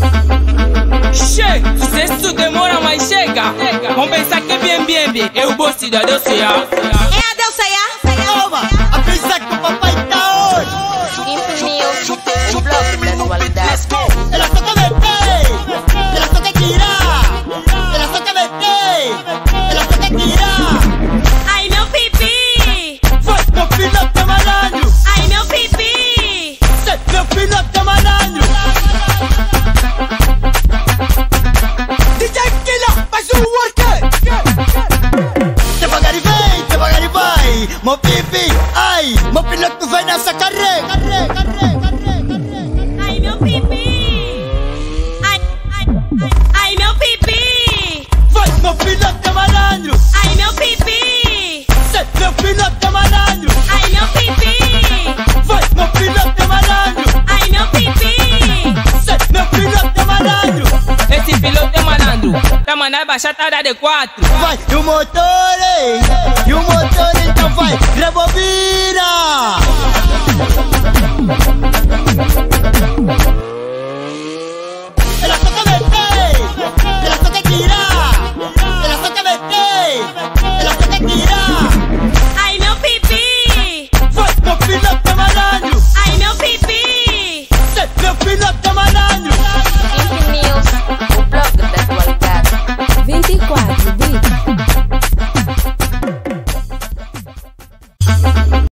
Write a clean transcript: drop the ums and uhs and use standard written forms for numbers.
Che, se isso demora, mas chega. Vamos pensar que é bem. Eu vou se dar, Deus se É a Deus Ceia? Toma, a pensar que o papai tá hoje. Imprimir um bloco da igualdade. Ela só quer meter, ela só quer tirar. Ela só quer meter, ela só quer tirar. Ai, meu pipi! Vai, meu filhote é malandro. Ai, meu pipi! Meu filhote é malandro. DJ Killa, faz o work. Devagar e vai, meu pipi. Ai, meu piloto vai nessa carrega. Ai, meu pipi! Ai, meu pipi! Vai, meu piloto é malandro. Ai, meu pipi! Meu piloto é malandro. Ai, meu pipi! Vai, meu piloto é malandro. Ai, meu pipi! Meu piloto é malandro. Esse piloto é malandro. Tá mandando baixar tarda de 4. Vai, e o motor então vai, rebobina.